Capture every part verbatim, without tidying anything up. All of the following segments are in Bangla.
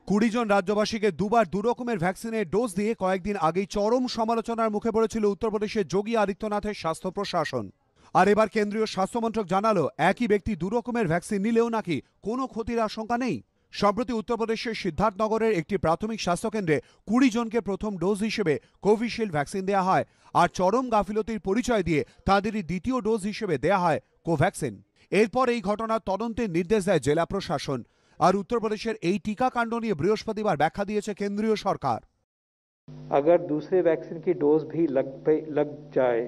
কুড়ি জন রাজ্যবাসীকে দুবার দু রকমের ভ্যাকসিনের ডোজ দিয়ে কয়েকদিন আগেই চরম সমালোচনার মুখে পড়েছিল উত্তরপ্রদেশের যোগী আদিত্যনাথের স্বাস্থ্য প্রশাসন। আর এবার কেন্দ্রীয় স্বাস্থ্যমন্ত্রক জানালো, একই ব্যক্তি দু রকমের ভ্যাকসিন নিলেও নাকি কোনো ক্ষতির আশঙ্কা নেই। সম্প্রতি উত্তরপ্রদেশের সিদ্ধার্থনগরের একটি প্রাথমিক স্বাস্থ্যকেন্দ্রে কুড়ি জনকে প্রথম ডোজ হিসেবে কোভিশিল্ড ভ্যাকসিন দেওয়া হয়, আর চরম গাফিলতির পরিচয় দিয়ে তাঁদেরই দ্বিতীয় ডোজ হিসেবে দেওয়া হয় কোভ্যাক্সিন। এরপর এই ঘটনার তদন্তের নির্দেশ দেয় জেলা প্রশাসন। আর উত্তরপ্রদেশের এই টিকাকাণ্ড নিয়ে বৃহস্পতিবার ব্যাখ্যা দিয়েছে কেন্দ্রীয় সরকার। अगर दूसरे वैक्सीन की डोज भी लग लग जाए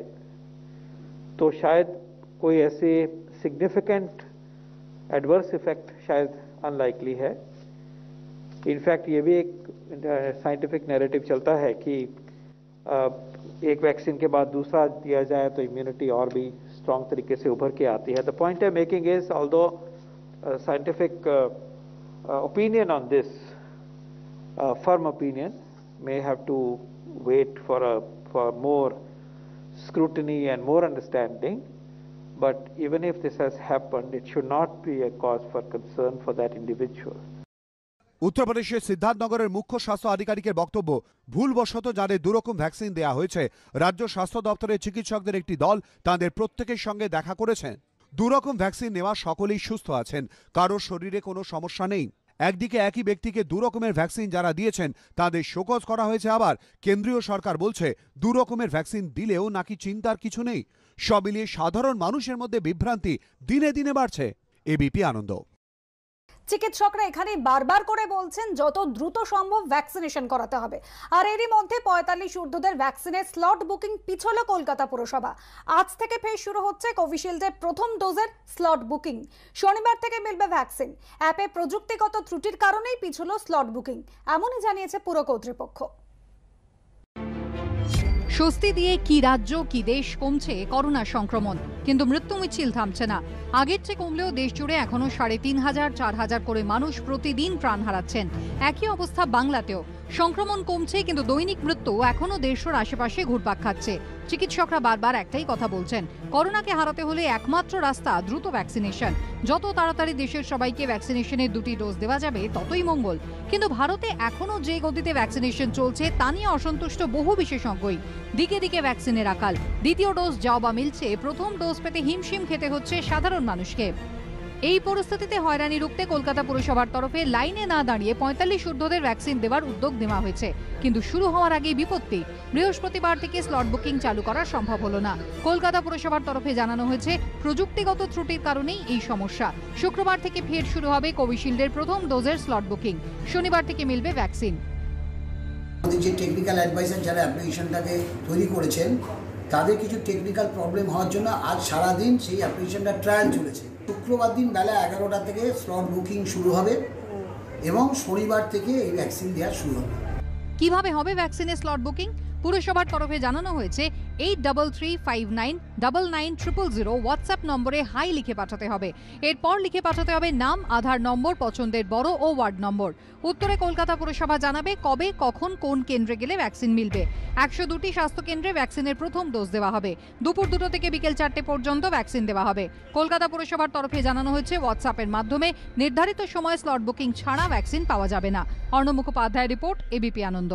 तो शायद कोई ऐसे सिग्निफिकेंट एडवर्स इफेक्ट शायद अनलाइकली है। इनफैक्ट ये भी एक साइंटिफिक नैरेटिव चलता है कि एक वैक्सीन के बाद दूसरा दिया जाए तो इम्यूनिटी और भी स्ट्रॉन्ग तरीके से उभर के आती है। The point I am making is although scientific opinion on this, uh, firm opinion, may have to wait for a for more scrutiny and more understanding, but even if this has happened, it should not be a cause for concern for that individual. উত্তরপ্রদেশের সিদ্ধার্থনগরের মুখ্য স্বাস্থ্য আধিকারিকের বক্তব্য, ভুলবশত যাদের দুরকম ভ্যাকসিন দেওয়া হয়েছে, রাজ্য স্বাস্থ্য দপ্তরের চিকিৎসকদের একটি দল তাদের প্রত্যেকের সঙ্গে দেখা করেছেন। দুরকম ভ্যাকসিন নেওয়া সকলেই সুস্থ আছেন, কারোর শরীরে কোনো সমস্যা নেই। একদিকে একই ব্যক্তিকে দু রকমের ভ্যাকসিন যারা দিয়েছেন তাদের শোকজ করা হয়েছে, আবার কেন্দ্রীয় সরকার বলছে দু রকমের ভ্যাকসিন দিলেও নাকি চিন্তার কিছু নেই। সব মিলিয়ে সাধারণ মানুষের মধ্যে বিভ্রান্তি দিনে দিনে বাড়ছে। এবিপি আনন্দ। চিকিৎসকরা এখানে বারবার করে বলছেন যত দ্রুত সম্ভব ভ্যাকসিনেশন করাতে হবে, আর এরই মধ্যে পঁয়তাল্লিশ ঊর্ধ্বদের ভ্যাকসিনের স্লট বুকিং পিছল কলকাতা পুরসভা। আজ থেকে ফের শুরু হচ্ছে কোভিশিল্ডের প্রথম ডোজের স্লট বুকিং। শনিবার থেকে মিলবে ভ্যাকসিন। অ্যাপে প্রযুক্তিগত ত্রুটির কারণেই পিছল স্লট বুকিং, এমনই জানিয়েছে পুর কর্তৃপক্ষ। স্বস্তি দিয়ে কি রাজ্য কি দেশ কমছে করোনা সংক্রমণ, কিন্তু মৃত্যু মিছিল থামছে না। আগের চেয়ে কমলেও দেশ জুড়ে এখনো সাড়ে তিন হাজার চার হাজার করে মানুষ প্রতিদিন প্রাণ হারাচ্ছেন। একই অবস্থা বাংলাতেও। সংক্রমণ কমছে, কিন্তু দৈনিক মৃত্যু এখনো দেড়শোর আশেপাশে ঘুরপাক খাচ্ছে। চিকিৎসকরা বারবার একটাই কথা বলছেন, করোনাকে হারাতে হলে একমাত্র রাস্তা দ্রুত ভ্যাকসিনেশন। যত তাড়াতাড়ি দেশের সবাইকে ভ্যাকসিনেশনের দুটি ডোজ দেওয়া যাবে ততই মঙ্গল। কিন্তু ভারতে এখনো যে গতিতে ভ্যাকসিনেশন চলছে তা নিয়ে অসন্তুষ্ট বহু বিশেষজ্ঞই। দিকে দিকে ভ্যাকসিনের আকাল। দ্বিতীয় ডোজ যাও বা মিলছে, প্রথম ডোজ পেতে হিমশিম খেতে হচ্ছে সাধারণ মানুষকে। এই পরিস্থিতিতে হয়রানি রুখতে কলকাতা পুরসভার তরফে লাইনে না দাঁড়িয়ে পঁয়তাল্লিশ ঊর্ধ্বদের ভ্যাকসিন দেওয়ার উদ্যোগ নেওয়া হয়েছে, কিন্তু শুরু হওয়ার আগেই বিপত্তি। বৃহস্পতিবার থেকে স্লট বুকিং চালু করা সম্ভব হলো না। কলকাতা পুরসভার তরফে জানানো হয়েছে প্রযুক্তিগত ত্রুটির কারণেই এই সমস্যা। শুক্রবার থেকে ফের শুরু হবে কোভিশিল্ডের প্রথম ডোজের স্লট বুকিং। শনিবার থেকে মিলবে ভ্যাকসিন। যে টেকনিক্যাল অ্যাডভাইজার যারা অ্যাপ্লিকেশনটাকে তৈরি করেছেন তাদের কিছু টেকনিক্যাল প্রবলেম হওয়ার জন্য আজ সারাদিন সেই অ্যাপ্লিকেশনটা ট্রায়াল চলেছে। শুক্রবার দিন বেলা এগারোটা থেকে স্লট বুকিং শুরু হবে এবং শনিবার থেকে এই ভ্যাকসিন দেওয়া শুরু হবে। কিভাবে হবে ভ্যাকসিনের স্লট বুকিং? পুরসভার তরফে জানানো হয়েছে eight double three five nine double nine triple zero WhatsApp নম্বরে হাই লিখে পাঠাতে হবে। এরপর লিখে পাঠাতে হবে নাম, আধার নম্বর, পছন্দের বড় ও ওয়ার্ড নম্বর। উত্তরে কলকাতা পুরসভা জানাবে কবে, কখন, কোন কেন্দ্রে গেলে ভ্যাকসিন মিলবে। একশো দুটি স্বাস্থ্য কেন্দ্রে ভ্যাকসিনের প্রথম ডোজ দেওয়া হবে। দুপুর দুটো থেকে বিকেল চারটে পর্যন্ত ভ্যাকসিন দেওয়া হবে। কলকাতা পুরসভার তরফে জানানো হয়েছে হোয়াটসঅ্যাপের মাধ্যমে নির্ধারিত সময় স্লট বুকিং ছাড়া ভ্যাকসিন পাওয়া যাবে না। Arnab Mukhopadhyay report, ABP Ananda.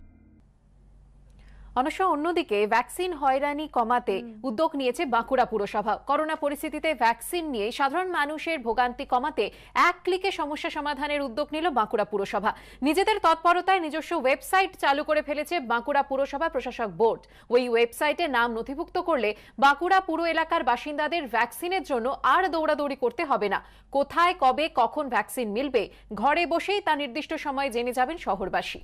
অবশ্য অন্যদিকে ভ্যাকসিন হয়রানি কমাতে উদ্যোগ নিয়েছে বাঁকুড়া পুরসভা। করোনা পরিস্থিতিতে ভ্যাকসিন নিয়ে সাধারণ মানুষের ভোগান্তি কমাতে এক ক্লিকে সমস্যা সমাধানের উদ্যোগ নিল বাঁকুড়া পুরসভা। নিজেদের তৎপরতায় নিজস্ব ওয়েবসাইট চালু করে ফেলেছে বাঁকুড়া পুরসভা প্রশাসক বোর্ড। ওই ওয়েবসাইটে নাম নথিভুক্ত করলে বাঁকুড়া পুর এলাকার বাসিন্দাদের ভ্যাকসিনের জন্য আর দৌড়াদৌড়ি করতে হবে না। কোথায়, কবে, কখন ভ্যাকসিন মিলবে ঘরে বসেই তা নির্দিষ্ট সময়ে জেনে যাবেন শহরবাসী।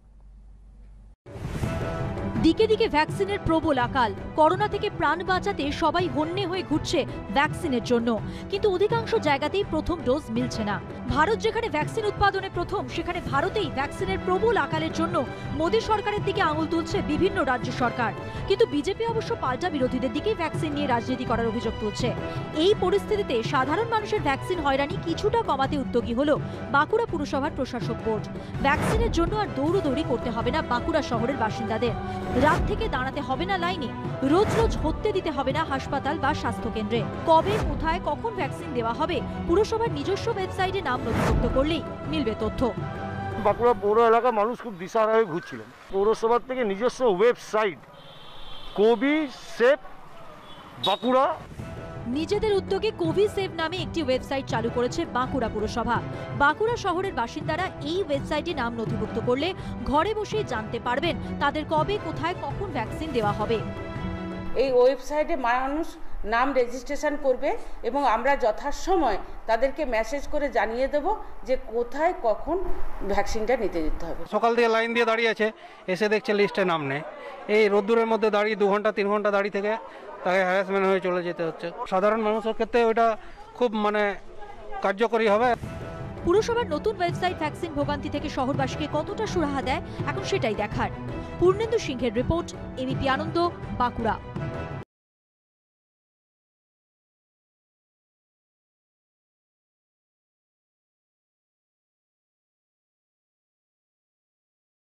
দিকে দিকে ভ্যাকসিনের প্রবল আকাল। করোনা থেকে প্রাণ বাঁচাতে সবাই হন্যে হয়ে ঘুরছে ভ্যাকসিনের জন্য, কিন্তু অধিকাংশ জায়গাতেই প্রথম ডোজ মিলছে না। ভারত যেখানে ভ্যাকসিন উৎপাদনে প্রথম, সেখানে ভারতেই ভ্যাকসিনের প্রবল আকালের জন্য মোদী সরকারের দিকে আঙুল তুলছে বিভিন্ন রাজ্য সরকার। কিন্তু বিজেপি অবশ্য পাল্টা বিরোধীদের দিকেই ভ্যাকসিন নিয়ে রাজনীতি করার অভিযোগ তুলছে। এই পরিস্থিতিতে সাধারণ মানুষের ভ্যাকসিন হয়রানি কিছুটা কমাতে উদ্যোগী হলো বাঁকুড়া পুরসভার প্রশাসক বোর্ড। ভ্যাকসিনের জন্য আর দৌড়দৌড়ি করতে হবে না বাঁকুড়া শহরের বাসিন্দাদের। রাত থেকে দাঁড়াতে হবে না লাইনে, রোজ রোজ হতে দিতে হবে না হাসপাতাল বা স্বাস্থ্য কেন্দ্রে। কবে, কোথায়, কখন ভ্যাকসিন দেওয়া হবে পুরসভার নিজস্ব ওয়েবসাইটে নাম নথিভুক্ত করলেই মিলবে তথ্য। বাঁকুড়া পৌর এলাকার মানুষ খুব দিশাহারা হয়ে ঘুরছিলেন। পৌরসভার থেকে নিজস্ব ওয়েবসাইট কোভি সেফ বাঁকুড়া, নিজেদের উদ্যোগে কোভি সেভ নামে একটি ওয়েবসাইট চালু করেছে বাঁকুড়া পুরসভা। বাঁকুড়া শহরের বাসিন্দারা এই ওয়েবসাইটে নাম নথিভুক্ত করলে ঘরে বসেই জানতে পারবেন তাদের কবে, কোথায়, কখন ভ্যাকসিন দেওয়া হবে। এই ওয়েবসাইটে মানুষ নাম রেজিস্ট্রেশন করবে এবং আমরা যথাসময় তাদেরকে মেসেজ করে জানিয়ে দেব যে কোথায় কখন ভ্যাকসিনটা নিতে যেতে হবে। সকাল থেকে লাইন দিয়ে দাঁড়িয়ে আছে, এসে দেখছে লিস্টে নাম নেই। এই রোদ্দুরের মধ্যে দাঁড়িয়ে দু ঘন্টা তিন ঘন্টা দাঁড়িয়ে থেকে তাকে হ্যারাসমেন্ট হয়ে চলে যেতে হচ্ছে। সাধারণ মানুষের ক্ষেত্রে ওইটা খুব মানে কার্যকরী হবে। পুরসভার নতুন ওয়েবসাইট ভ্যাকসিন ভোগান্তি থেকে শহরবাসীকে কতটা সুরাহা দেয় এখন সেটাই দেখার। পূর্ণেন্দু সিংহের রিপোর্ট, এবিপি আনন্দ, বাঁকুড়া।